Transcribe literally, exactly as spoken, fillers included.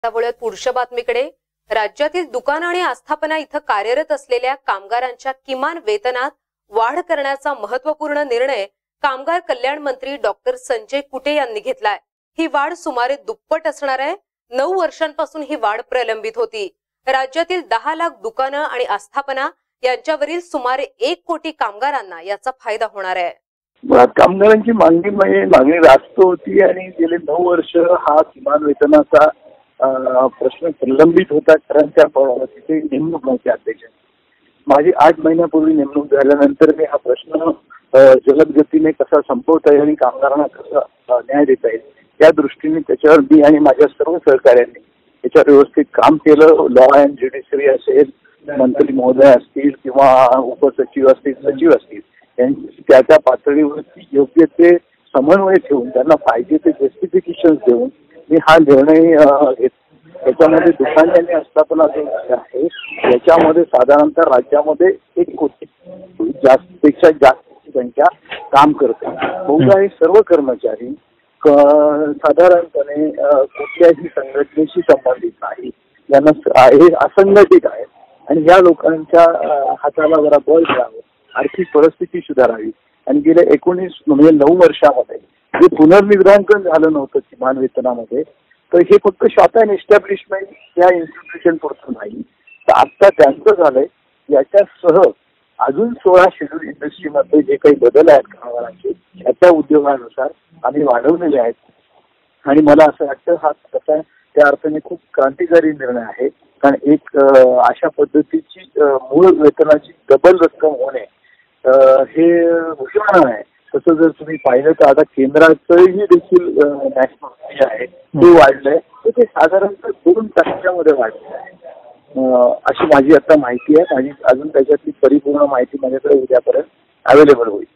त्यामुळे पुढच्या बातमीकडे. राज्यातील दुकान आणि आस्थापना इथं कार्यरत असलेल्या कामगारांच्या किमान वेतनात वाढ करण्याचा महत्त्वपूर्ण निर्णय कामगार कल्याण मंत्री डॉक्टर संजय कुटे यांनी घेतलाय. ही वाढ सुमारे दुप्पट असणार आहे. नऊ वर्षांपासून ही वाढ प्रलंबित होती. राज्यातील दहा लाख दुकानं आणि आस्थापना यांच्यावरील सुमारे एक कोटी कामगारांना याचा फायदा होणार आहे. मुळात कामगारांची मागणी म्हणजे मागणी रास्त होती आणि गेले नऊ वर्ष हा किमान वेतनाचा प्रश्न प्रलंबित होता. कारण त्या तिथे नेमणूक नव्हती अध्यक्ष. माझी आठ महिन्यापूर्वी नेमणूक झाल्यानंतर मी हा प्रश्न जलद गतीने कसा संपवता येईल आणि कामगारांना कसा न्याय देता येईल या दृष्टीने त्याच्यावर मी आणि माझ्या सर्व सहकार्यांनी याच्यावर व्यवस्थित काम केलं. लॉ अँड ज्युडिशरी असेल, मंत्री महोदय असतील किंवा उपसचिव असतील, सचिव असतील, यांची त्या त्या पातळीवरती योग्य ते समन्वय ठेवून त्यांना पाहिजे ते जस्टिफिकेशन देऊन मी हा निर्णय घेत. याच्यामध्ये दुकाने आणि आस्थापना जो आहे याच्यामध्ये साधारणतः राज्यामध्ये एक कोटी जास्त पेक्षा जास्त संख्या काम करते. बहुधा हे सर्व कर्मचारी साधारणपणे कुठल्याही संघटनेशी संबंधित नाही, यांना हे असंघटित आहेत आणि या लोकांच्या हाताला जरा बळ मिळावं, आर्थिक परिस्थिती सुधारावी आणि गेल्या एकोणीस म्हणजे नऊ वर्षामध्ये जे पुनर्निर्धारण झालं नव्हतं किमान वेतनामध्ये, तर हे फक्त शॉर्ट अँड एस्टॅब्लिशमेंट या इन्स्टिट्यूशन पुरतं नाही, तर आता त्यांचं झालंय. याच्यासह अजून सोळा शेड्यूल इंडस्ट्रीमध्ये जे काही बदल आहेत कामगारांचे त्याच्या उद्योगानुसार आम्ही वाढवलेले आहेत. आणि मला असं वाटतं हा तसा त्या अर्थाने खूप क्रांतिकारी निर्णय आहे. कारण एक अशा पद्धतीची मूळ वेतनाची डबल रक्कम होणे हे भूषण आहे. तसं जर तुम्ही पाहिलं तर आता केंद्राचंही देखील नॅशनल जे आहे ते वाढलंय, तर ते साधारणतः दोन टक्क्यामध्ये वाढलेलं आहे अशी माझी आता माहिती आहे. आणि अजून त्याच्यातली परिपूर्ण माहिती माझ्याकडे उद्यापर्यंत अवेलेबल होईल.